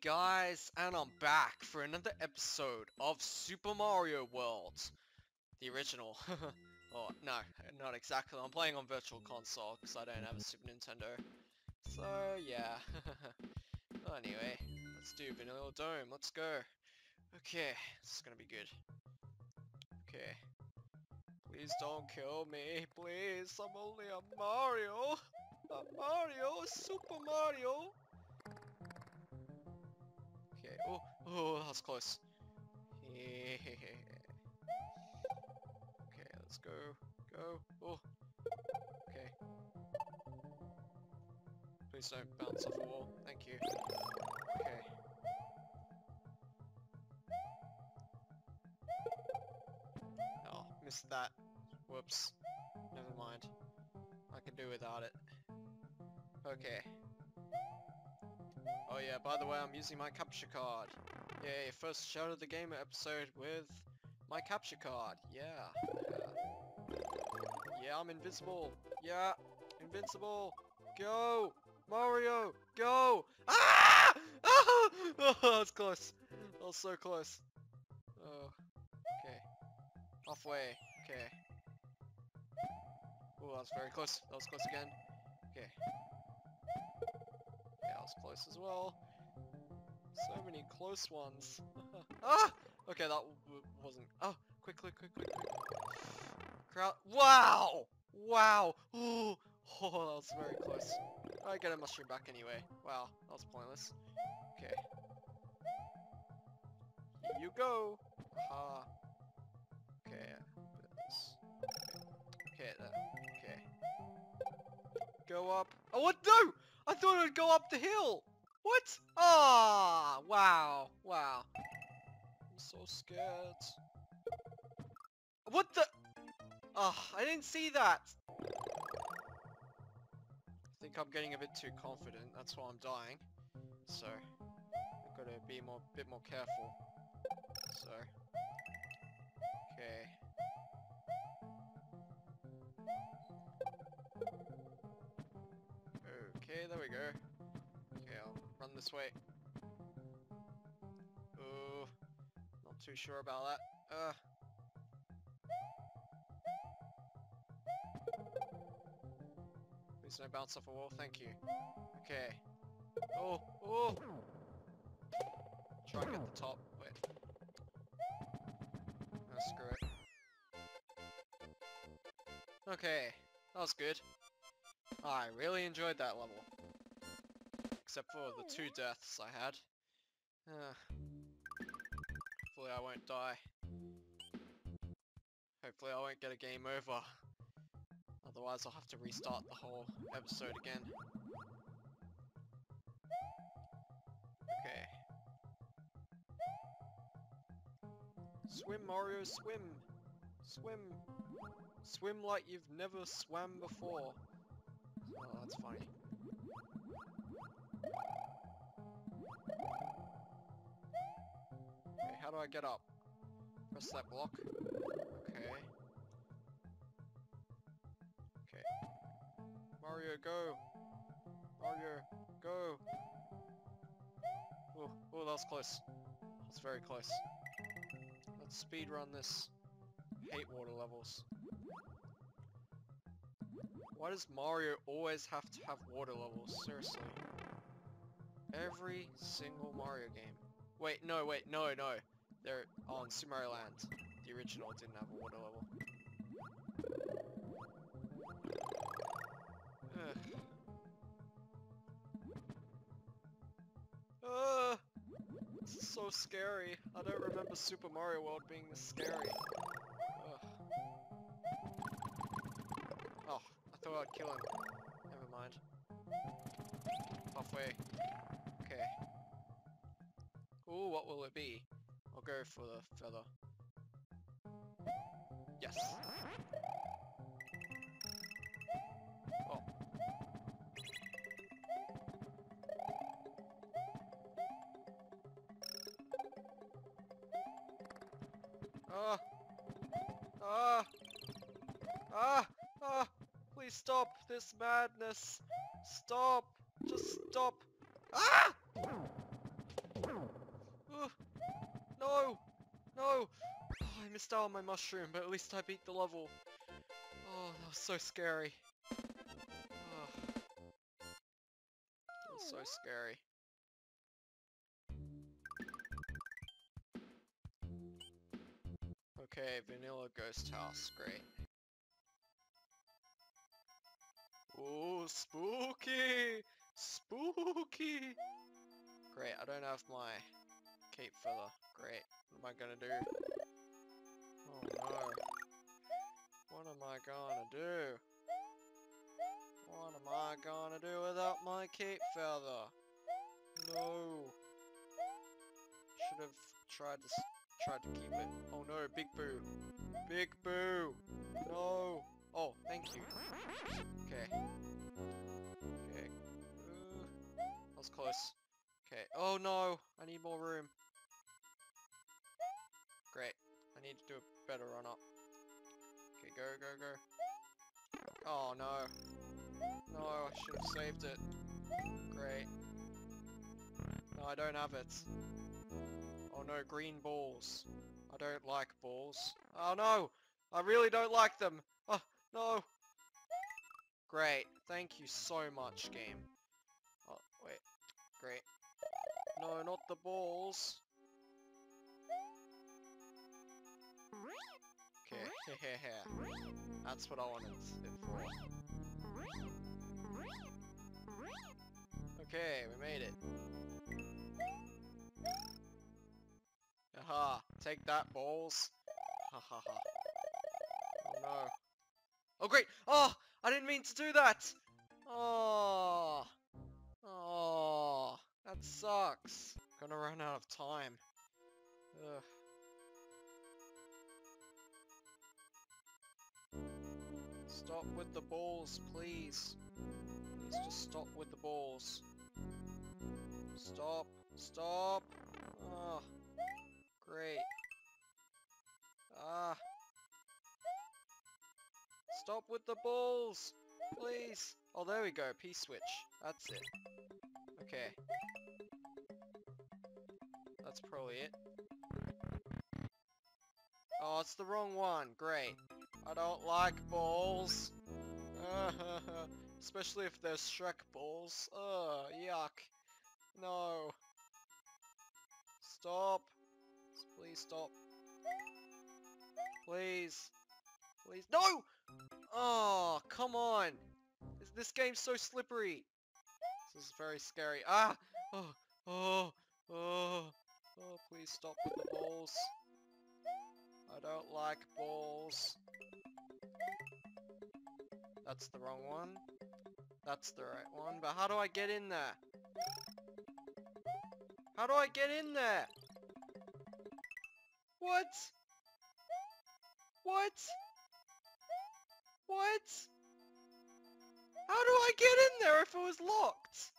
guys, and I'm back for another episode of Super Mario World. The original. Oh, no, not exactly. I'm playing on Virtual Console because I don't have a Super Nintendo. So, yeah. Well, anyway, let's do Vanilla Dome. Let's go. Okay, this is gonna be good. Okay. Please don't kill me. Please, I'm only a Mario. A Mario, Super Mario. Okay, oh, that was close. Okay, let's go. Oh, okay. Please don't bounce off a wall. Thank you. Okay. Oh, missed that. Whoops. Never mind. I can do without it. Okay. Oh yeah, by the way, I'm using my capture card. Yay, first Shout of the Gamer episode with my capture card. Yeah. Yeah, I'm invincible. Yeah, invincible. Go! Mario, go! Ah! Oh, that was close. That was so close. Oh, okay. Halfway. Okay. Oh, that was very close. That was close again. Okay. Yeah, that was close as well. So many close ones. Ah! Okay, that wasn't... Oh, quick. Crowd... Wow! Wow! Ooh! Oh, that was very close. I get a mushroom back anyway. Wow, that was pointless. Okay. Here you go! Aha. Okay. Okay, there. Okay. Go up. Oh, what? No! I thought it would go up the hill! What? Ah! Wow. Wow. I'm so scared. What the? Ah, I didn't see that! I think I'm getting a bit too confident. That's why I'm dying. So, I've got to be a bit more careful. So, okay. Okay, there we go. Okay, I'll run this way. Oh, not too sure about that. Please don't bounce off a wall, thank you. Okay. Oh! Try and get the top. Wait. Oh, screw it. Okay, that was good. I really enjoyed that level. Except for the 2 deaths I had. Hopefully I won't die. Hopefully I won't get a game over. Otherwise I'll have to restart the whole episode again. Okay. Swim, Mario, swim! Swim! Swim like you've never swam before. Oh, that's funny. Okay, how do I get up? Press that block. Okay. Okay. Mario, go! Mario, go! Oh, that was close. That was very close. Let's speedrun this. Hate water levels. Why does Mario always have to have water levels? Seriously. Every single Mario game. Wait, no. They're on Super Mario Land. The original didn't have a water level. This is so scary. I don't remember Super Mario World being this scary. Ugh. Oh, I thought I'd kill him. Never mind. Halfway. Okay. Ooh, what will it be? I'll go for the feather. Yes! Oh. Please stop this madness. Stop. Just stop. Ah! missed out on my mushroom, but at least I beat the level. Oh, that was so scary. Oh, that was so scary. Okay, vanilla ghost house, great. Ooh, spooky! Spooky! Great, I don't have my cape feather. Great, what am I gonna do? Oh no. What am I gonna do? What am I gonna do without my cape feather? No. Should have tried to keep it. Oh no, Big Boo. Big Boo! No! Oh, thank you. Okay. Okay. That was close. Okay. Oh no! I need more room. Great. I need to do a better run up. Okay, go, go, go. Oh no. No, I should have saved it. Great. No, I don't have it. Oh no, green balls. I don't like balls. Oh no! I really don't like them! Oh, no! Great. Thank you so much, game. Oh, wait. Great. No, not the balls. Okay, that's what I wanted it for. Okay, we made it. Aha, take that, balls. Ha ha ha. Oh no. Oh great! Oh! I didn't mean to do that! Oh! Oh! That sucks. Gonna run out of time. Ugh. Stop with the balls, please. Please just stop with the balls. Stop. Stop. Oh. Great. Ah. Stop with the balls! Please! Oh, there we go. P-switch. That's it. Okay. That's probably it. Oh, it's the wrong one. Great. I don't like balls. Especially if they're Shrek balls. Ugh, yuck. No. Stop. Please stop. Please. Please. No! Oh, come on. This game's so slippery. This is very scary. Ah! Oh, oh, oh, oh, please stop with the balls. I don't like balls. That's the wrong one. That's the right one, but how do I get in there? How do I get in there? What? What? What? How do I get in there if it was locked?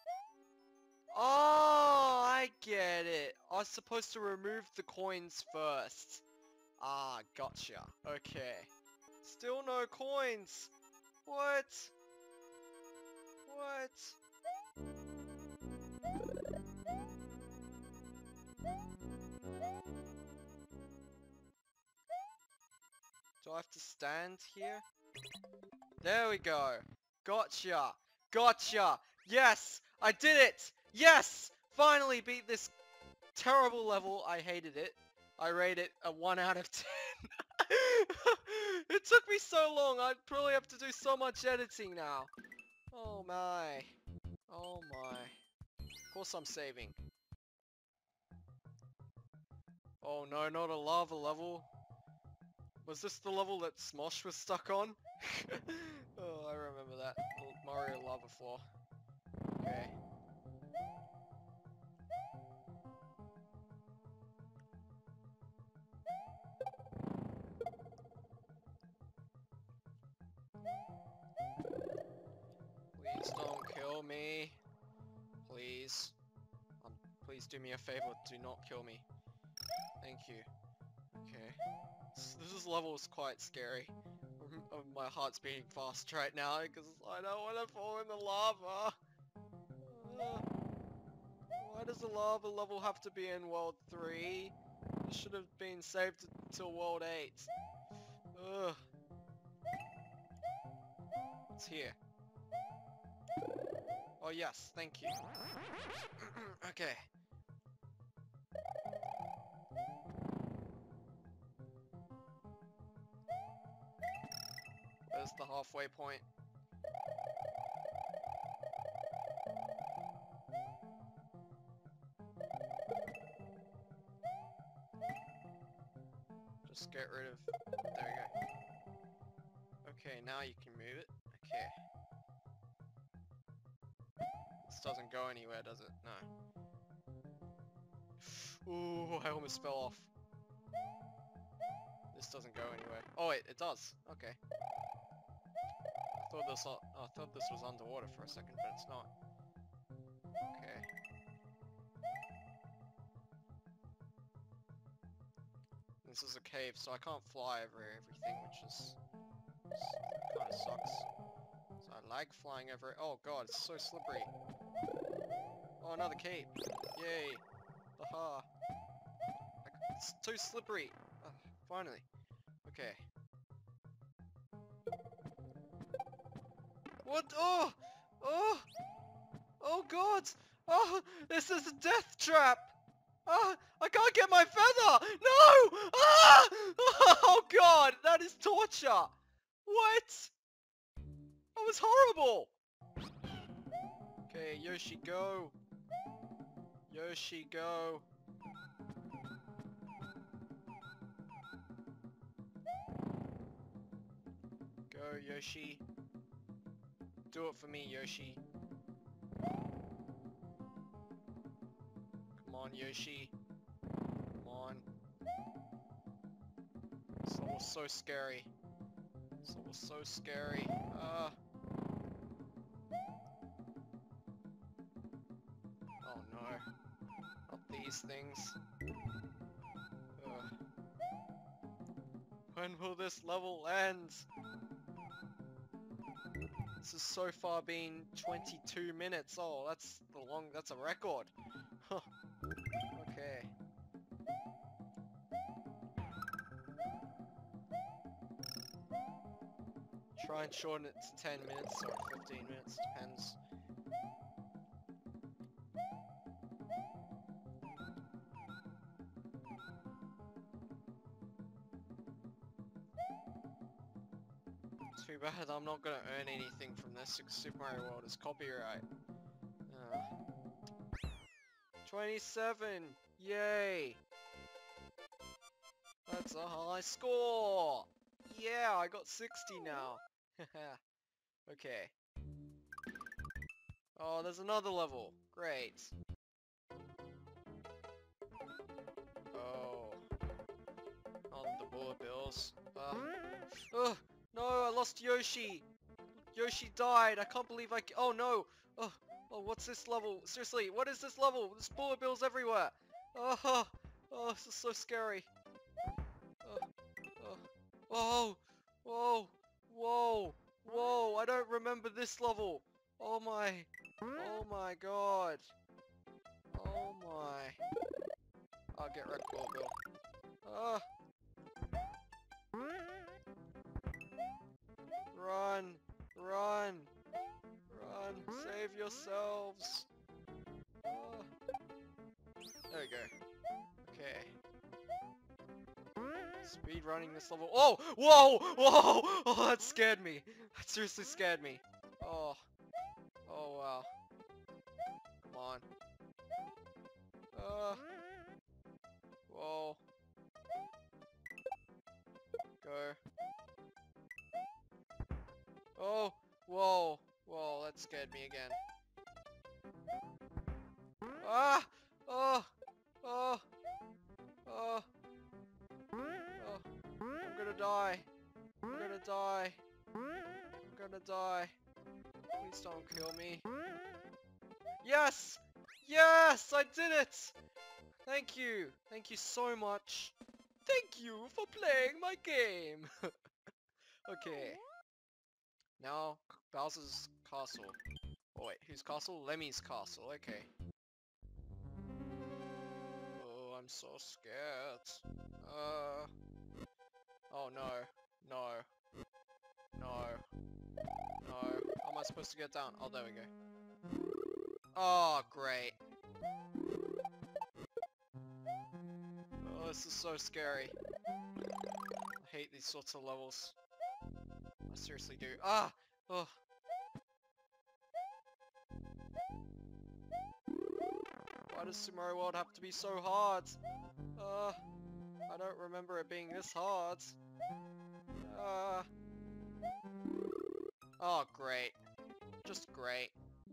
Oh, I get it. I was supposed to remove the coins first. Ah, gotcha. Okay. Still no coins. What? What? Do I have to stand here? There we go. Gotcha. Gotcha. Yes, I did it. Yes, finally beat this terrible level. I hated it. I rate it a 1 out of 10. It took me so long. I'd probably have to do so much editing now. Oh my. Oh my. Of course I'm saving. Oh no, not a lava level. Was this the level that Smosh was stuck on? Oh, I remember that. Mario lava floor. Okay. Please don't kill me. Please. Please do me a favor, do not kill me. Thank you. Okay. This level is quite scary. My heart's beating fast right now because I don't want to fall in the lava. Why does the lava level have to be in World 3? This should have been saved till World 8. Ugh. It's here. Oh yes, thank you. Okay. There's the halfway point. Just get rid of... There we go. Okay, now you can move it. Okay. This doesn't go anywhere, does it? No. Ooh, I almost fell off. This doesn't go anywhere. Oh wait, it does. Okay. I thought this was underwater for a second, but it's not. Okay. This is a cave, so I can't fly over everything, which is kind of sucks. So I like flying over it. Oh god, it's so slippery. Oh, another cave. Yay. Haha. It's too slippery. Finally. Okay. What? Oh! Oh! Oh god! Oh! This is a death trap! Ah! I can't get my feather! No! Ah! Oh god! That is torture! What? That was horrible! Okay, Yoshi, go! Yoshi, go! Go, Yoshi. Do it for me, Yoshi. Come on, Yoshi. Come on. This level's so scary. This level's so scary. Oh no. Not these things. When will this level end? This has so far been 22 minutes. Oh, that's a record. Huh. Okay. Try and shorten it to 10 minutes or 15 minutes, depends. Too bad I'm not gonna earn anything from this because Super Mario World is copyright. 27! Yay! That's a high score! Yeah, I got 60 now! Okay. Oh, there's another level. Great. Oh. On the bullet bills. Oh, no, I lost Yoshi! Yoshi died! I can't believe oh no! Oh, what's this level? Seriously, what is this level? There's bullet bills everywhere! Oh, this is so scary. Oh, whoa, whoa, whoa, I don't remember this level. Oh my god. Oh my. I'll get wrecked, Bullet Bill. Run, run, run, save yourselves. There we go. Okay. Speed running this level. Oh! Whoa! Whoa! Oh, that scared me. That seriously scared me. Oh. Oh, wow. Come on. Whoa. Go. Oh! Whoa! Whoa, that scared me again. Ah! Oh! Oh! Oh! I'm gonna die. I'm gonna die. I'm gonna die. Please don't kill me. Yes! Yes! I did it! Thank you. Thank you so much. Thank you for playing my game. Okay. Now, Bowser's castle. Oh wait, whose castle? Lemmy's castle. Okay. Oh, I'm I'm so scared. Oh no. No. No. No. How am I supposed to get down? Oh, there we go. Oh, great. Oh, this is so scary. I hate these sorts of levels. I seriously do. Ah! Oh. Why does Super Mario World have to be so hard? I don't remember it being this hard. Oh, great. Just great.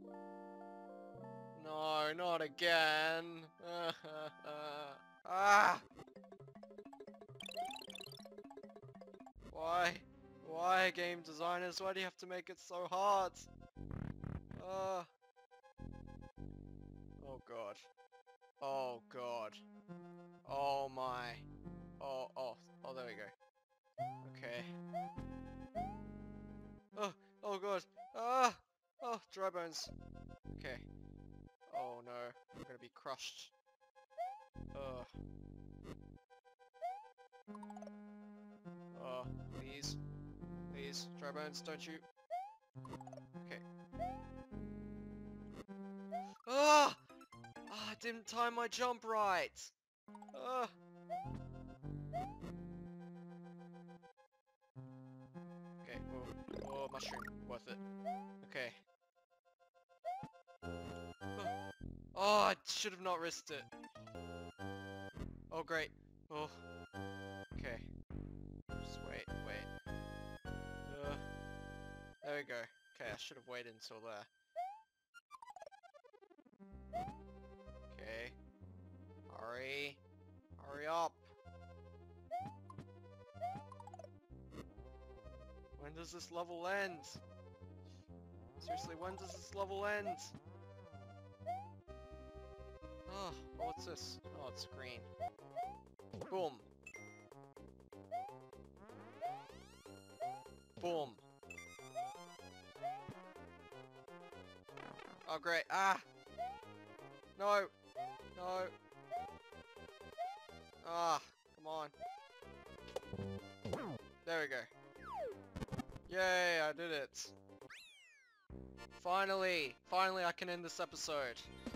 No, not again. Ah! Why? Why, game designers? Why do you have to make it so hard? Oh god. Oh god. Oh my. Oh, there we go. Okay. Oh god. Ah! Oh, dry bones. Okay. Oh no. I'm gonna be crushed. Ugh. Oh, please. Please. Dry bones, don't you? Okay. Ah! I didn't time my jump right! Ah! Okay, oh, mushroom. Worth it. Okay. Oh, I should have not risked it. Oh, great. Oh. Okay. Just wait. There we go. Okay, I should have waited until there. Okay. Hurry. Hurry up. When does this level end? Seriously, when does this level end? Oh, what's this? Oh, it's green. Boom. Boom. Oh, great. Ah! No! No! Ah, come on. There we go. Yay, I did it. Finally! Finally I can end this episode.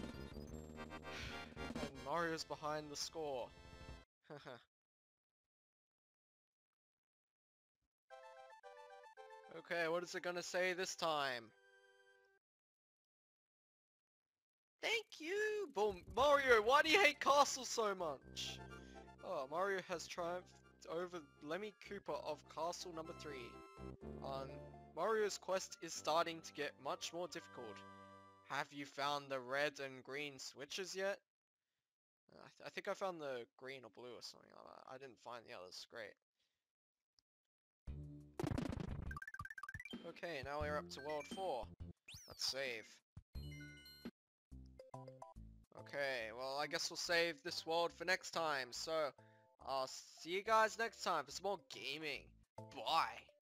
And Mario's behind the score. Okay, what is it gonna say this time? Thank you! Boom! Mario, why do you hate castles so much? Oh, Mario has triumphed over Lemmy Cooper of Castle number 3. Mario's quest is starting to get much more difficult. Have you found the red and green switches yet? I think I found the green or blue or something like that. I didn't find the others. Great. Okay, now we're up to World 4. Let's save. Okay, well I guess we'll save this world for next time. So, I'll see you guys next time for some more gaming. Bye!